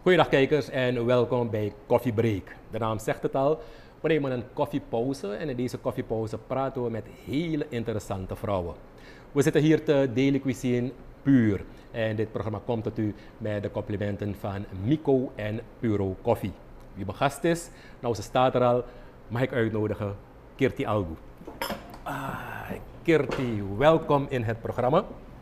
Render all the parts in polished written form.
Goedendag kijkers en welkom bij Coffee Break. De naam zegt het al, we nemen een koffiepauze en in deze koffiepauze praten we met hele interessante vrouwen. We zitten hier te Daily Cuisine Puur en dit programma komt tot u met de complimenten van Mico en Puro Koffie. Wie mijn gast is, nou ze staat er al, mag ik uitnodigen Kirti Albu. Kirti, welkom in het programma.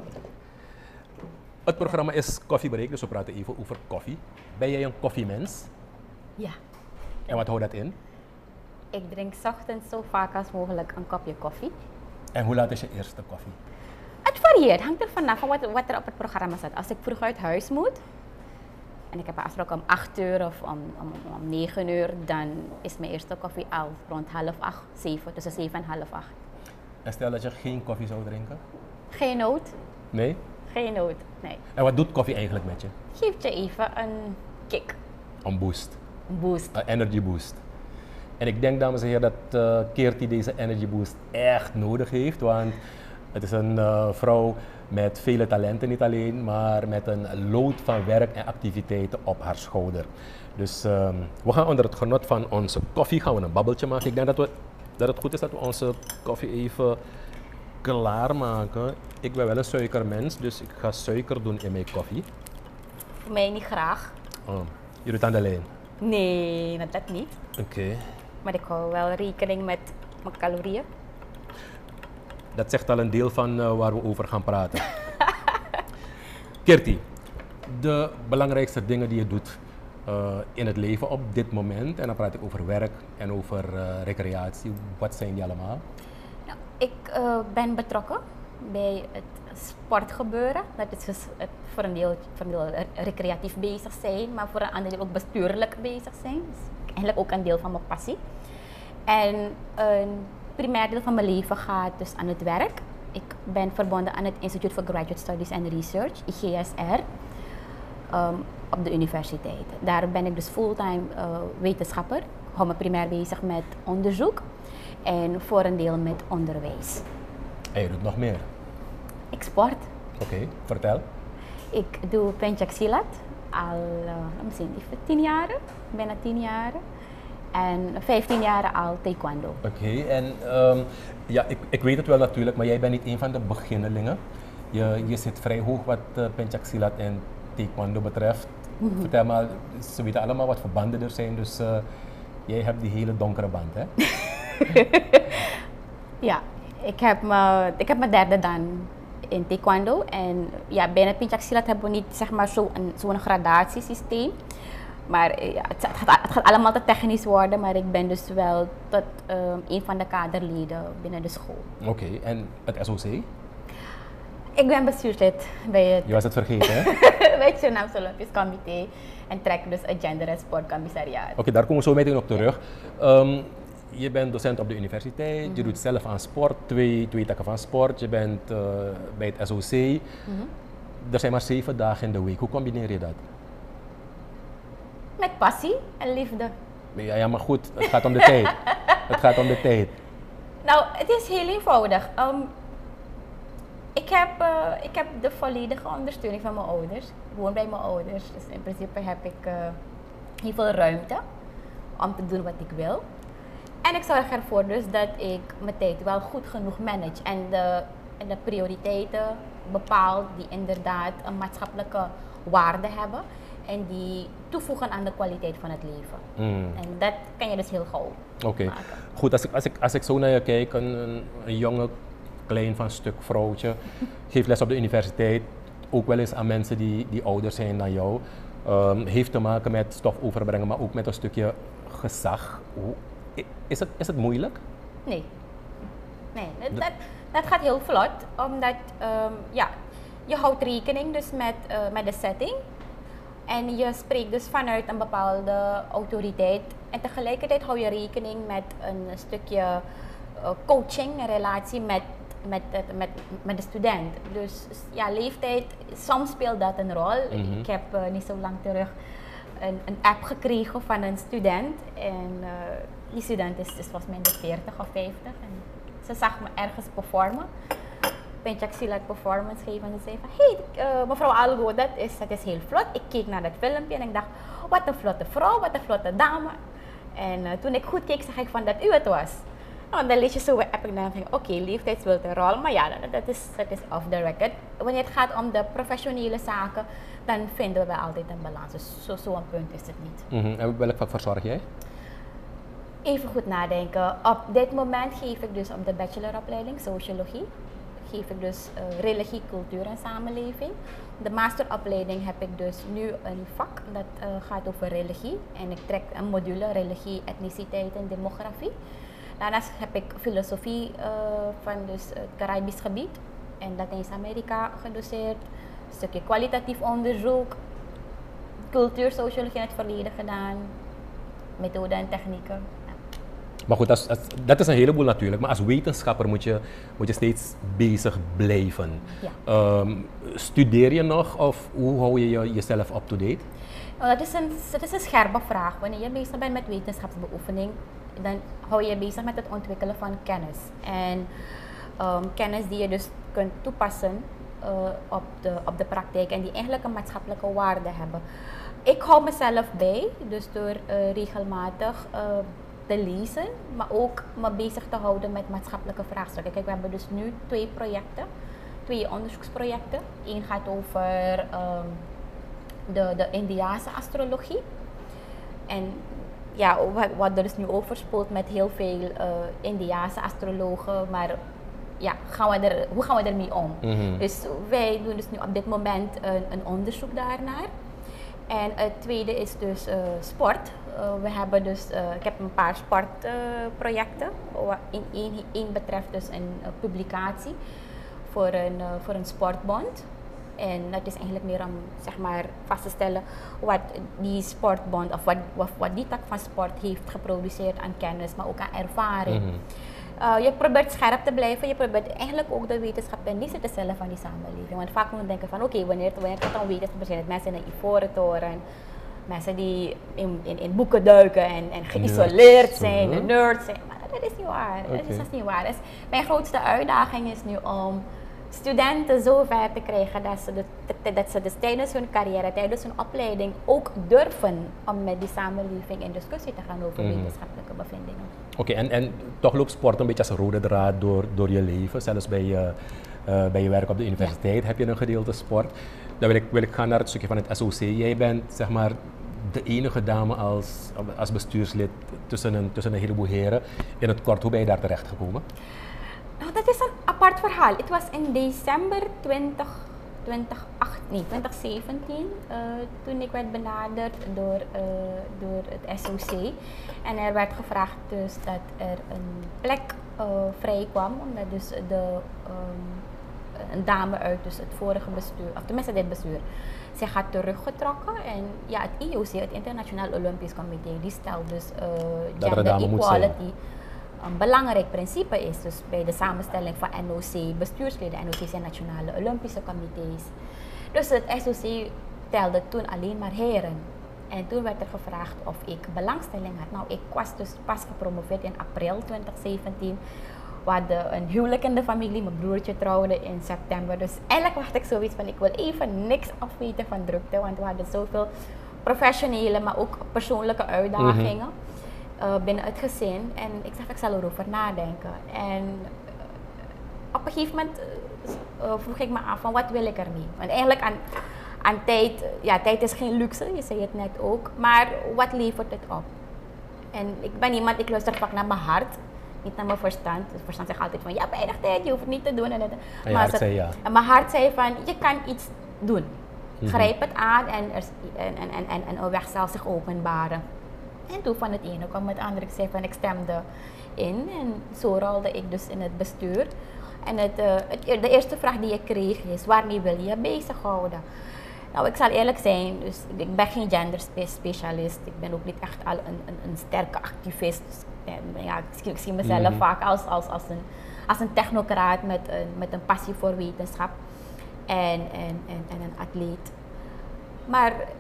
Het programma is Coffee Break, dus we praten even over koffie. Ben jij een koffiemens? Ja, En wat houdt dat in? ik drink 's ochtends zo vaak als mogelijk een kopje koffie. En hoe laat is je eerste koffie? Het varieert, hangt er vanaf van wat er op het programma staat. Als ik vroeg uit huis moet en ik heb een afspraak om 8 uur of om 9 uur, dan is mijn eerste koffie al rond 7:30, 7, tussen 7 en 7:30. En stel dat je geen koffie zou drinken? Geen nood, Nee? geen nood, nee. En wat doet koffie eigenlijk met je? Geeft je even een kick, Een boost, een boost. een energy boost. En ik denk, dames en heren, dat Kirti deze energy boost echt nodig heeft, want het is een vrouw met vele talenten, niet alleen, maar met een lood van werk en activiteiten op haar schouder. Dus we gaan onder het genot van onze koffie gaan we een babbeltje maken. Ik denk dat het goed is dat we onze koffie even klaarmaken. Ik ben wel een suikermens, dus ik ga suiker doen in mijn koffie. Voor mij niet graag. Oh, je doet aan de lijn. Nee, dat niet. Oké. Maar ik hou wel rekening met mijn calorieën. Dat zegt al een deel van waar we over gaan praten. Kirti, de belangrijkste dingen die je doet in het leven op dit moment, en dan praat ik over werk en over recreatie, wat zijn die allemaal? Nou, ik ben betrokken bij het sportgebeuren. Dat is dus voor een deel recreatief bezig zijn, maar voor een ander deel ook bestuurlijk bezig zijn. Dus eigenlijk ook een deel van mijn passie. En een primair deel van mijn leven gaat dus aan het werk. Ik ben verbonden aan het Institute for Graduate Studies and Research, IGSR, op de universiteit. Daar ben ik dus fulltime wetenschapper. Ik hou me primair bezig met onderzoek en voor een deel met onderwijs. En je doet nog meer? Ik sport. Oké, vertel. Ik doe pencak silat al, misschien 10 jaar, bijna 10 jaar. En 15 jaar al taekwondo. Oké, en ja, ik weet het wel natuurlijk, maar jij bent niet een van de beginnelingen. Je zit vrij hoog wat pencak silat en taekwondo betreft. Vertel maar, ze weten allemaal wat voor banden er zijn, dus jij hebt die hele donkere band, hè? Ja, ik heb mijn derde dan in taekwondo. En ja, binnen pencak silat hebben we niet zeg maar zo'n gradatiesysteem. Maar ja, het gaat allemaal te technisch worden, maar ik ben dus wel tot een van de kaderleden binnen de school. Oké, en het SOC? Ik ben bestuurslid bij Je was het vergeten, hè? bij het Surinaams Olympisch Comité en trek dus het Gender- en Sportcommissariaat. Oké, daar komen we zo meteen op terug. Je bent docent op de universiteit, je doet zelf aan sport, twee takken van sport, je bent bij het SOC. Er zijn maar 7 dagen in de week. Hoe combineer je dat? Met passie en liefde. Ja, maar goed, het gaat om de tijd. Het gaat om de tijd. Nou, het is heel eenvoudig. Ik heb de volledige ondersteuning van mijn ouders. Ik woon bij mijn ouders, dus in principe heb ik heel veel ruimte om te doen wat ik wil. En ik zorg ervoor dus dat ik mijn tijd wel goed genoeg manage en de prioriteiten bepaal die inderdaad een maatschappelijke waarde hebben en die toevoegen aan de kwaliteit van het leven. En dat kan je dus heel gauw Oké, maken. goed, als ik zo naar je kijk, een jonge, klein van stuk vrouwtje, geeft les op de universiteit, ook wel eens aan mensen die ouder zijn dan jou. Heeft te maken met stof overbrengen, maar ook met een stukje gezag. Is het moeilijk? Nee, dat gaat heel vlot, omdat ja, je houdt rekening dus met de setting. En je spreekt dus vanuit een bepaalde autoriteit. En tegelijkertijd hou je rekening met een stukje coaching, een relatie met de student. Dus ja, leeftijd, soms speelt dat een rol. Ik heb niet zo lang terug een app gekregen van een student. En die student is volgens mij in de 40 of 50. En ze zag me ergens performen. Pentjak Silat performance geven. En ze zei van, hey, mevrouw Algo, dat is heel vlot. Ik keek naar dat filmpje en ik dacht, wat een vlotte vrouw, wat een vlotte dame. En toen ik goed keek, zag ik van dat u het was. Nou, dan lees je zo heb ik dan van, oké, leeftijd speelt een rol, maar ja, dat is off the record. Wanneer het gaat om de professionele zaken, dan vinden we wel altijd een balans. Dus zo'n punt is het niet. En welk vak verzorg jij? Even goed nadenken. Op dit moment geef ik dus op de bacheloropleiding Sociologie. Geef ik dus religie, cultuur en samenleving. De masteropleiding heb ik dus nu een vak dat gaat over religie. En ik trek een module religie, etniciteit en demografie. Daarnaast heb ik filosofie van dus het Caribisch gebied en Latijns-Amerika gedoseerd. Een stukje kwalitatief onderzoek, cultuursociologie in het verleden gedaan, methoden en technieken. Maar goed, dat is een heleboel natuurlijk. Maar als wetenschapper moet je steeds bezig blijven. Ja. Studeer je nog of hoe hou je jezelf up-to-date? Nou, dat is een scherpe vraag. Wanneer je bezig bent met wetenschapsbeoefening, dan hou je bezig met het ontwikkelen van kennis. En kennis die je dus kunt toepassen op de praktijk en die eigenlijk een maatschappelijke waarde hebben. Ik hou mezelf bij, dus door regelmatig te lezen, maar ook me bezig te houden met maatschappelijke vraagstukken. Kijk, we hebben dus nu twee onderzoeksprojecten. Eén gaat over de Indiase astrologie. En ja, wat er dus nu overspoelt met heel veel Indiase astrologen, maar ja, hoe gaan we ermee om? Dus wij doen dus nu op dit moment een onderzoek daarnaar. En het tweede is dus sport. We hebben dus, ik heb een paar sportprojecten. Eén betreft dus een publicatie voor een sportbond. En dat is eigenlijk meer om zeg maar, vast te stellen wat die sportbond of wat die tak van sport heeft geproduceerd aan kennis, maar ook aan ervaring. Je probeert scherp te blijven, je probeert eigenlijk ook de wetenschap ten dienste te stellen van die samenleving. Want vaak moeten we denken van oké, wanneer het dan wetenschap zijn, mensen in een ivoren toren, mensen die in boeken duiken en geïsoleerd zijn, en nerds zijn. Maar dat is niet waar. Dat is niet waar. Dus mijn grootste uitdaging is nu om studenten zo ver te krijgen dat ze dus tijdens hun carrière, tijdens hun opleiding ook durven om met die samenleving in discussie te gaan over wetenschappelijke bevindingen. Oké, en toch loopt sport een beetje als een rode draad door je leven, zelfs bij je werk op de universiteit heb je een gedeelte sport. Dan wil ik gaan naar het stukje van het SOC. Jij bent zeg maar de enige dame als bestuurslid tussen een heleboel heren. In het kort, hoe ben je daar terecht gekomen? Nou, dat is een apart verhaal. Het was in december 2017 toen ik werd benaderd door het SOC. En er werd gevraagd dus dat er een plek vrij kwam, omdat dus een dame uit dus het vorige bestuur, of tenminste dit bestuur, zij gaat teruggetrokken. En ja, het IOC, het Internationaal Olympisch Comité, die stelt dus gender equality een belangrijk principe is. Dus bij de samenstelling van NOC bestuursleden, NOC zijn nationale Olympische comité's. Dus het SOC telde toen alleen maar heren. En toen werd er gevraagd of ik belangstelling had. Nou, ik was dus pas gepromoveerd in april 2017. We hadden een huwelijk in de familie, mijn broertje trouwde in september. Dus eigenlijk had ik zoiets van, ik wil even niks afweten van drukte, want we hadden zoveel professionele, maar ook persoonlijke uitdagingen binnen het gezin. En ik dacht, ik zal erover nadenken. En op een gegeven moment vroeg ik me af van, wat wil ik ermee? Want eigenlijk aan tijd, ja, tijd is geen luxe, je zei het net ook, maar wat levert het op? En ik ben iemand, ik luister vaak naar mijn hart, niet naar mijn verstand. Het verstand zegt altijd van, ja, weinig tijd, je hoeft het niet te doen. En mijn hart zei van, je kan iets doen. Grijp het aan en een weg zal zich openbaren. En toen van het ene kwam het andere. Ik zei van, ik stemde in en zo rolde ik dus in het bestuur. En de eerste vraag die ik kreeg is, waarmee wil je je bezighouden? Nou, ik zal eerlijk zijn, dus ik ben geen genderspecialist. Ik ben ook niet echt al een sterke activist. Ja, ik zie mezelf vaak als een technocraat met een passie voor wetenschap en een atleet. Maar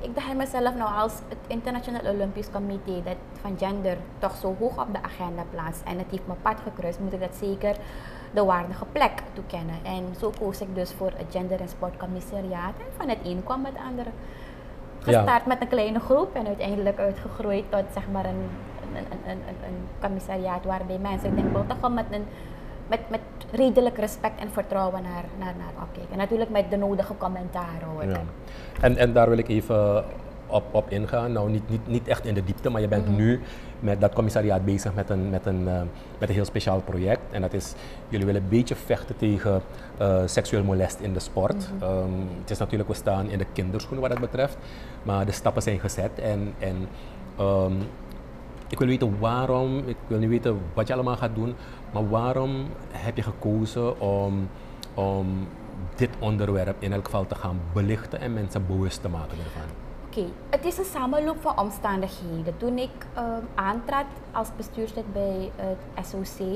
ik dacht bij mezelf, nou als het Internationaal Olympisch Comité dat van gender toch zo hoog op de agenda plaatst en het heeft mijn pad gekruist, moet ik dat zeker de waardige plek toekennen. En zo koos ik dus voor het Gender- en Sportcommissariaat en van het een kwam het andere. Gestart met een kleine groep en uiteindelijk uitgegroeid tot zeg maar een commissariaat waarbij mensen, ik denk wel toch wel met redelijk respect en vertrouwen naar opkijken. En natuurlijk met de nodige commentaren hoor. Ja. En daar wil ik even op ingaan. Nou, niet echt in de diepte, maar je bent nu met dat commissariaat bezig met een heel speciaal project. En dat is, jullie willen een beetje vechten tegen seksueel molest in de sport. Het is natuurlijk, we staan in de kinderschoenen wat dat betreft, maar de stappen zijn gezet. En ik wil weten waarom, ik wil niet weten wat je allemaal gaat doen, maar waarom heb je gekozen om dit onderwerp in elk geval te gaan belichten en mensen bewust te maken ervan? Oké, het is een samenloop van omstandigheden. Toen ik aantrad als bestuurslid bij het SOC,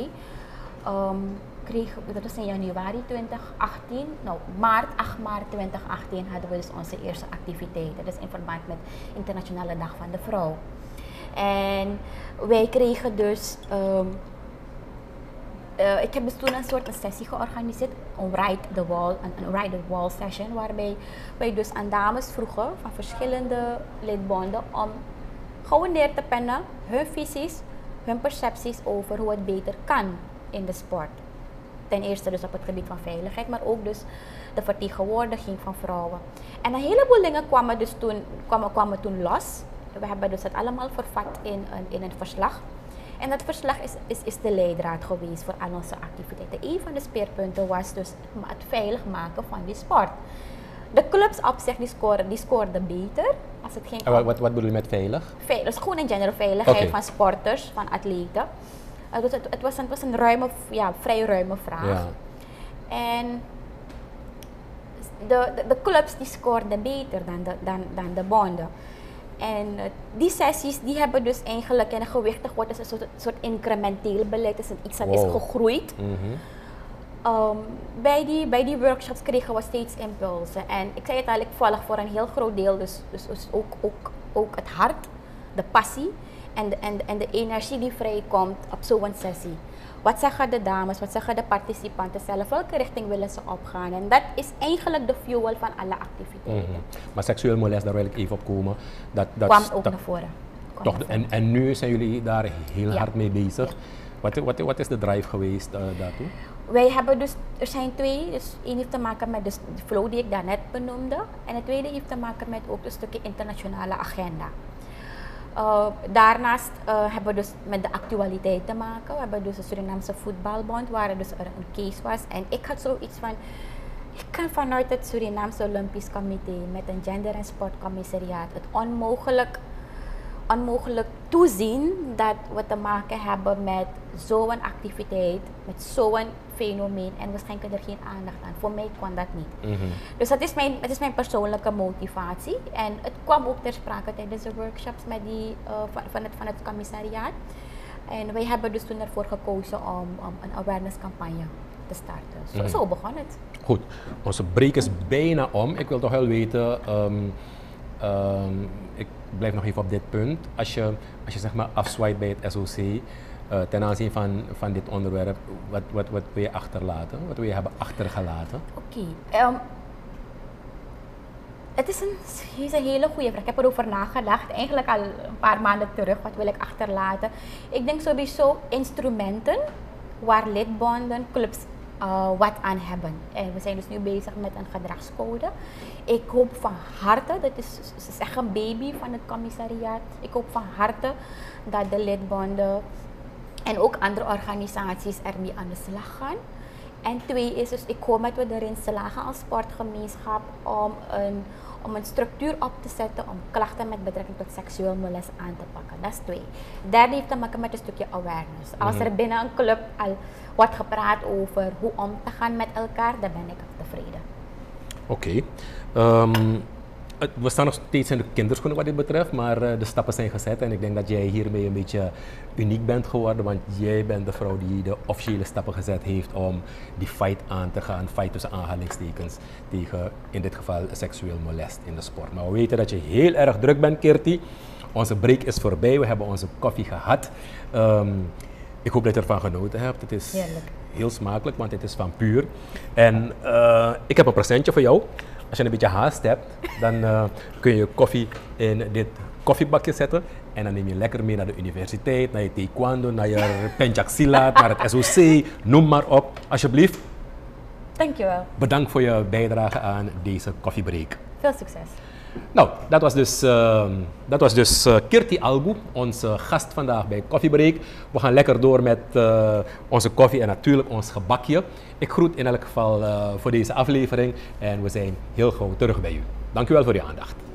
dat was in januari 2018, nou 8 maart 2018 hadden we dus onze eerste activiteit. Dat is in verband met Internationale Dag van de Vrouw. En wij kregen dus, ik heb dus toen een sessie georganiseerd, een Ride the Wall session, waarbij wij dus aan dames vroegen van verschillende lidbonden om gewoon neer te pennen hun visies, hun percepties over hoe het beter kan in de sport. Ten eerste dus op het gebied van veiligheid, maar ook dus de vertegenwoordiging van vrouwen. En een heleboel dingen kwamen toen los. We hebben dus het allemaal vervat in een verslag. En dat verslag is de leidraad geweest voor al onze activiteiten. Een van de speerpunten was dus het veilig maken van die sport. De clubs op zich die scoorden beter. Als het ging en wat bedoel je met veilig? Dus gewoon in general veiligheid van sporters, van atleten. Het was een vrij ruime vraag. Ja. En de clubs die scoorden beter dan de bonden. En die sessies die hebben dus eigenlijk in een gewichtig wordt als een soort incrementeel beleid. Het is iets dat is gegroeid. Bij die workshops kregen we steeds impulsen. En ik zei het al, ik volg voor een heel groot deel dus ook het hart, de passie en de energie die vrijkomt op zo'n sessie. Wat zeggen de dames, wat zeggen de participanten zelf, welke richting willen ze opgaan? En dat is eigenlijk de fuel van alle activiteiten. Maar seksueel molest, daar wil ik even op komen. Dat kwam ook naar voren. En nu zijn jullie daar heel hard mee bezig. Ja. Wat is de drive geweest daartoe? Wij hebben dus, er zijn twee, dus één heeft te maken met de flow die ik daarnet benoemde. En het tweede heeft te maken met ook een stukje internationale agenda. Daarnaast hebben we dus met de actualiteit te maken. We hebben dus de Surinaamse Voetbalbond, waar dus er een case was. En ik had zoiets van, ik kan vanuit het Surinaamse Olympisch Comité met een Gender- en Sportcommissariaat het onmogelijk toezien dat we te maken hebben met zo'n activiteit, met zo'n fenomeen en we schenken er geen aandacht aan. Voor mij kwam dat niet. Dus dat is mijn persoonlijke motivatie en het kwam ook ter sprake tijdens de workshops met van het commissariaat. En wij hebben dus toen ervoor gekozen om een awareness campagne te starten. Zo begon het. Goed, onze break is bijna om. Ik wil toch wel weten, ik blijf nog even op dit punt. Als je zeg maar afswipe bij het SOC, ten aanzien van dit onderwerp, wat wil je achterlaten? Wat wil je hebben achtergelaten? Oké. Het is een hele goede vraag. Ik heb erover nagedacht, eigenlijk al een paar maanden terug. Wat wil ik achterlaten? Ik denk sowieso instrumenten waar lidbonden, clubs wat aan hebben. En we zijn dus nu bezig met een gedragscode. Ik hoop van harte, dat is echt een baby van het commissariaat. Ik hoop van harte dat de lidbonden en ook andere organisaties ermee aan de slag gaan. En twee is dus, ik hoop dat we erin slagen als sportgemeenschap om een structuur op te zetten om klachten met betrekking tot seksueel molest aan te pakken. Dat is twee. Derde heeft te maken met een stukje awareness. Als er binnen een club al wordt gepraat over hoe om te gaan met elkaar, dan ben ik tevreden. Oké. We staan nog steeds in de kinderschoenen wat dit betreft, maar de stappen zijn gezet en ik denk dat jij hiermee een beetje uniek bent geworden, want jij bent de vrouw die de officiële stappen gezet heeft om die fight aan te gaan, fight tussen aanhalingstekens, tegen in dit geval seksueel molest in de sport. Maar we weten dat je heel erg druk bent, Kirti. Onze break is voorbij, we hebben onze koffie gehad. Ik hoop dat je ervan genoten hebt. Het is heel smakelijk, want het is van Puur. En ik heb een presentje voor jou. Als je een beetje haast hebt, dan kun je koffie in dit koffiebakje zetten. En dan neem je lekker mee naar de universiteit, naar je taekwondo, naar je pencak silat, naar het SOC, noem maar op. Alsjeblieft. Dankjewel. Bedankt voor je bijdrage aan deze koffiebreak. Veel succes. Nou, dat was dus Kirti Algu, onze gast vandaag bij Koffiebreak. We gaan lekker door met onze koffie en natuurlijk ons gebakje. Ik groet in elk geval voor deze aflevering en we zijn heel gauw terug bij u. Dank u wel voor uw aandacht.